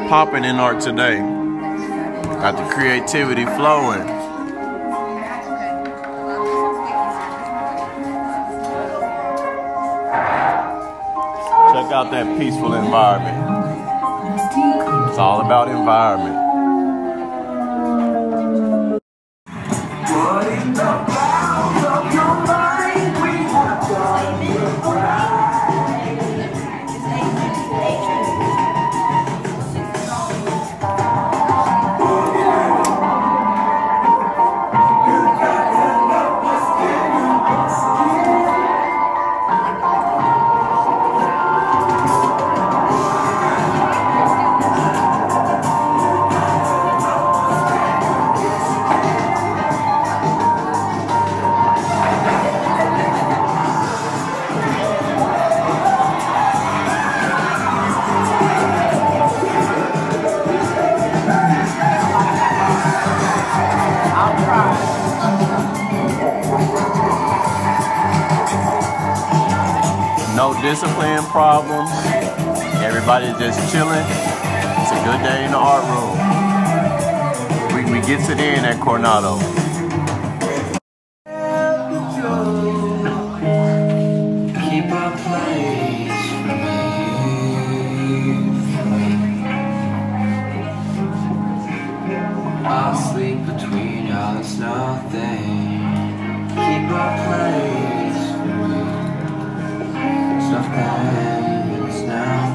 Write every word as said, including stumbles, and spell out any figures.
popping in art today. Got the creativity flowing. Check out that peaceful environment. It's all about environment. No discipline problems. Everybody's just chilling. It's a good day in the art room. We, we gets it in at Coronado. Keep a place for me. I'll sleep between y'all, it's nothing. Keep a place for me. Stuff that is now.